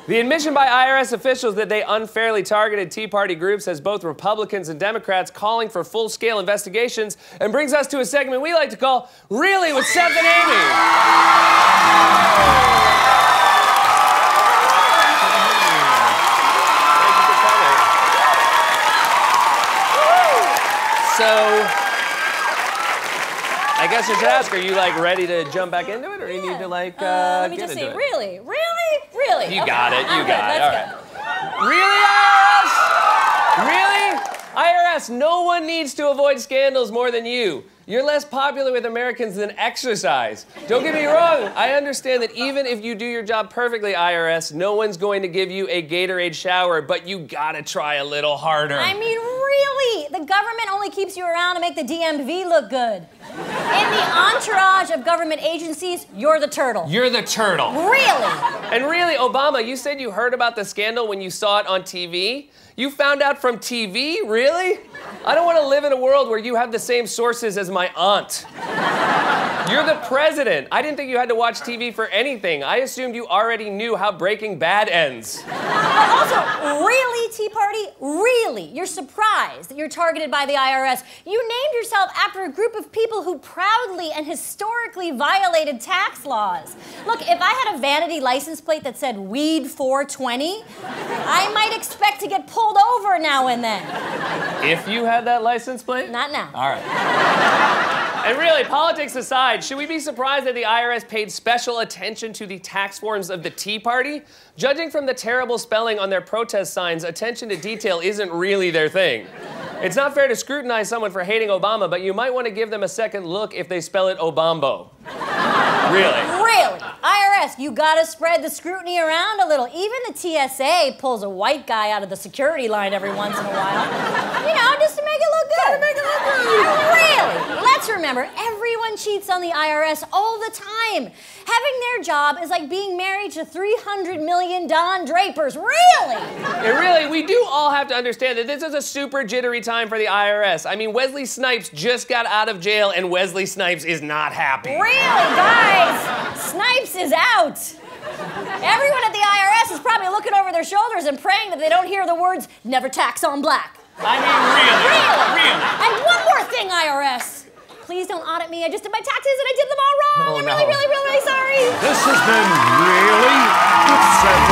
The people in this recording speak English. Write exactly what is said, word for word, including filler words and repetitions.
The admission by I R S officials that they unfairly targeted Tea Party groups has both Republicans and Democrats calling for full-scale investigations and brings us to a segment we like to call Really with Seth and Amy. So, I guess you should ask, are you like ready to jump back into it, or do you yeah. need to like uh, uh, let me get just into see. it? Really? Really? Really? You okay. got it, you Okay, got it, all let's right. Really, I R S? Really? I R S, no one needs to avoid scandals more than you. You're less popular with Americans than exercise. Don't get me wrong, I understand that even if you do your job perfectly, I R S, no one's going to give you a Gatorade shower, but you gotta try a little harder. I mean, really? The government only keeps you around to make the D M V look good. In the entourage of government agencies, you're the turtle. You're the turtle. Really? And really, Obama, you said you heard about the scandal when you saw it on T V? You found out from T V? Really? I don't want to live in a world where you have the same sources as my aunt. You're the president. I didn't think you had to watch T V for anything. I assumed you already knew how Breaking Bad ends. But also, really, Tea Party? Really? You're surprised that you're targeted by the I R S. You named yourself after a group of people who proudly and historically violated tax laws. Look, if I had a vanity license plate that said Weed four twenty, I might expect to get pulled over now and then. If you had that license plate? Not now. All right. And really, politics aside, should we be surprised that the I R S paid special attention to the tax forms of the Tea Party? Judging from the terrible spelling on their protest signs, attention to detail isn't really their thing. It's not fair to scrutinize someone for hating Obama, but you might want to give them a second look if they spell it Obambo. Really? Really? I R S, you gotta spread the scrutiny around a little. Even the T S A pulls a white guy out of the security line every once in a while. You know, just to make it look good. To make it look good. Really? Let's remember, everyone cheats on the I R S all the time. Having their job is like being married to three hundred million Don Drapers. Really? And really, we do all have to understand that this is a super jittery time for the I R S. I mean, Wesley Snipes just got out of jail, and Wesley Snipes is not happy. Really, guys? Snipes is out. Everyone at the I R S is probably looking over their shoulders and praying that they don't hear the words, never tax on black. I mean, really? Really? Really? And one more thing, I R S. Please don't audit me. I just did my taxes and I did them all wrong. Oh, I'm no. really, really, really sorry. This has been Really with Seth